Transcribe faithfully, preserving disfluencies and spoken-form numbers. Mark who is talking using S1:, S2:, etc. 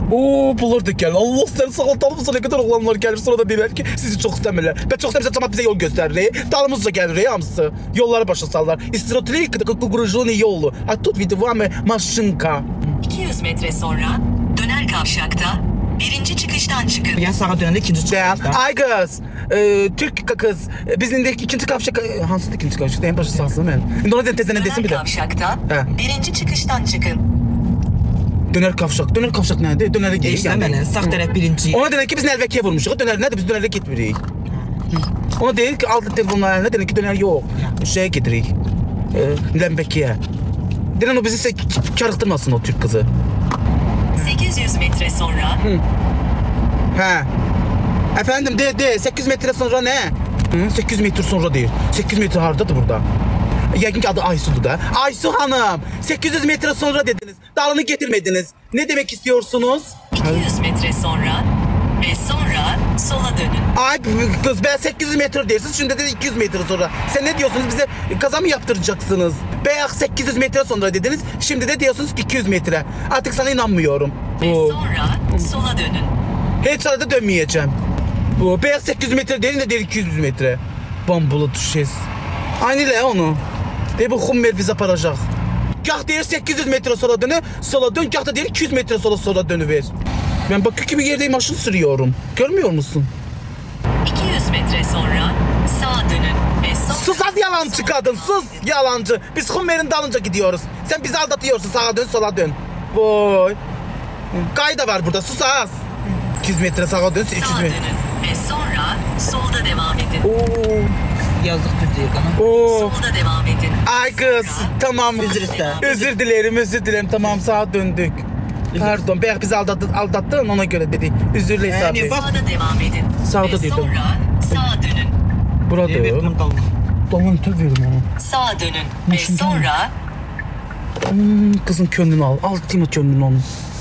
S1: Oo, bunlar da gel. Allah seni sağaltalım. Ne kadar oğlanlar gelir sonra da derler ki sizi çok istemiyorlar. Ben çok istemişsem cemaat bize yol gösterir. Dalımızla gelir hamısı. Yolları başa sallar. İstiratili kukuruculuğun iyi yolu. A tut vidivame maşınka.
S2: iki yüz metre sonra döner kavşakta birinci çıkıştan çıkın.
S3: Ya sağa dönende ikinci çıkışta.
S1: Ay kız, e, Türk kız, e, bizim de ikinci kavşak, e, hansı ikinci kavşak? En başı sağsın ben. Onu da tezene desin bir de.
S2: Döner kavşakta
S1: He.
S2: birinci çıkıştan çıkın.
S1: Döner kavşak, döner kavşak nerede? Dönere gidiyor.
S3: İşte beni, sağ taraf birinci.
S1: Ona denek ki biz Nelveki'ye vurmuşuz. Döner nerede? Biz dönerle gitmiyoruz. Ona değil ki aldı telefonlar eline denek ki döner yok. Şeye gidiyoruz. E, Nelveki'ye. Denen o bizi karıktırmasın o Türk kızı.
S2: sekiz yüz metre sonra
S1: Hı. He. Efendim de de sekiz yüz metre sonra ne? Hı, sekiz yüz metre sonra değil. sekiz yüz metre hardadır burada. Yəqin ki adı Aysu'du da. Aysu hanım, sekiz yüz metre sonra dediniz. Dalını getirmediniz. Ne demek istiyorsunuz?
S2: iki yüz metre sonra ve sonra sola dönün.
S1: Ay kız ben sekiz yüz metre dersiniz. Şimdi de iki yüz metre sonra. Sen ne diyorsunuz? Bize kaza mı yaptıracaksınız? Beyaz sekiz yüz metre sonra dediniz. Şimdi de diyorsunuz iki yüz metre. Artık sana inanmıyorum.
S2: Ve
S1: Oo.
S2: sonra sola dönün.
S1: Hiç arada dönmeyeceğim. Bu beyaz sekiz yüz metre değil de değil iki yüz metre. Bambulu düşes. Aynı le onu. De bu Hummer bize aparacak. Gah değil sekiz yüz metre sola dönü, sola dön. Gah da değil iki yüz metre sola sola dönüver. Ben bakıyor gibi yerdeyim, maşın sürüyorum. Görmüyor musun?
S2: iki yüz metre sonra sağa dönün ve sonra...
S1: Sus az yalancı kadın, sus yalancı. Biz Hummer'in dalınca gidiyoruz. Sen bizi aldatıyorsun, sağa dön sola dön. Vay. Kayda var burada, sus az. iki yüz metre sağa dön, üç yüz
S2: Sağa
S1: metre.
S2: dönün ve sonra solda devam edin.
S1: Oo.
S3: Yazdık Türkiye'ye kanal.
S1: Oo.
S2: Solda devam edin.
S1: Ay kız, tamam.
S3: Özür isterim.
S1: Özür dilerim, özür dilerim. Tamam, sağa döndük. Pardon, belki bizi aldattın, aldattın ona göre dedi. Özür dilerim
S3: Yani
S1: abi.
S3: bak-
S2: Sağda devam edin.
S1: Sağda
S2: ve
S1: dedim.
S2: sonra sağa dönün.
S1: Burada.
S3: Evet, bunu kalma.
S1: Tamam, tabii verim onu.
S2: Sağa dönün ve
S1: Başım
S2: sonra
S1: Hmm, kızın könlünü al. Al Tima könlünü onun.